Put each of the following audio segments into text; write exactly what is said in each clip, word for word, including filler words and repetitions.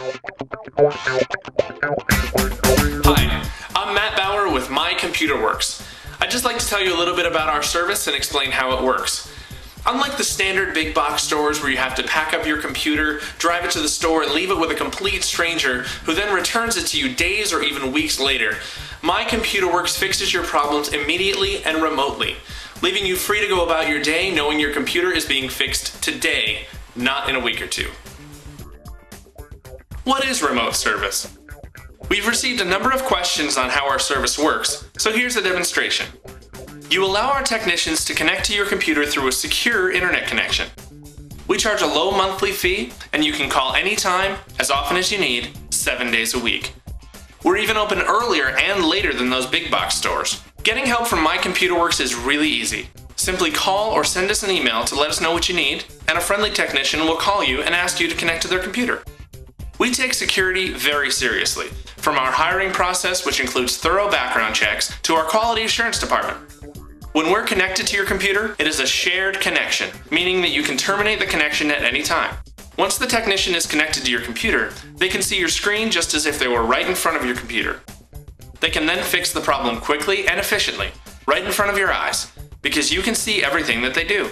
Hi, I'm Matt Bauer with My Computer Works. I'd just like to tell you a little bit about our service and explain how it works. Unlike the standard big box stores where you have to pack up your computer, drive it to the store, and leave it with a complete stranger who then returns it to you days or even weeks later, My Computer Works fixes your problems immediately and remotely, leaving you free to go about your day knowing your computer is being fixed today, not in a week or two. What is remote service? We've received a number of questions on how our service works, so here's a demonstration. You allow our technicians to connect to your computer through a secure internet connection. We charge a low monthly fee, and you can call anytime, as often as you need, seven days a week. We're even open earlier and later than those big box stores. Getting help from My Computer Works is really easy. Simply call or send us an email to let us know what you need, and a friendly technician will call you and ask you to connect to their computer. We take security very seriously, from our hiring process, which includes thorough background checks, to our quality assurance department. When we're connected to your computer, it is a shared connection, meaning that you can terminate the connection at any time. Once the technician is connected to your computer, they can see your screen just as if they were right in front of your computer. They can then fix the problem quickly and efficiently, right in front of your eyes, because you can see everything that they do.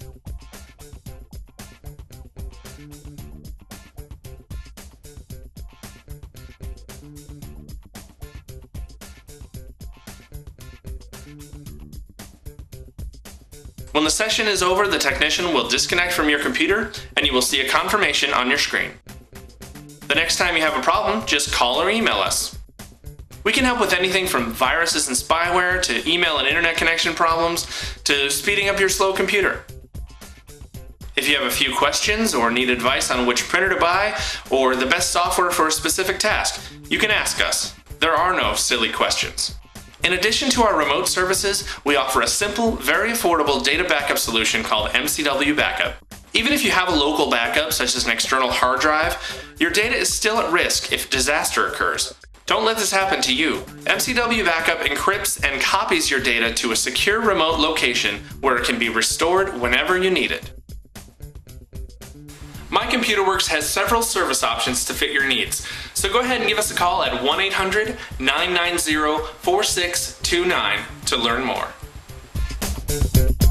When the session is over, the technician will disconnect from your computer and you will see a confirmation on your screen. The next time you have a problem, just call or email us. We can help with anything from viruses and spyware to email and internet connection problems to speeding up your slow computer. If you have a few questions or need advice on which printer to buy or the best software for a specific task, you can ask us. There are no silly questions. In addition to our remote services, we offer a simple, very affordable data backup solution called M C W Backup. Even if you have a local backup, such as an external hard drive, your data is still at risk if disaster occurs. Don't let this happen to you. M C W Backup encrypts and copies your data to a secure remote location where it can be restored whenever you need it. My Computer Works has several service options to fit your needs, so go ahead and give us a call at one eight hundred, nine nine zero, four six two nine to learn more.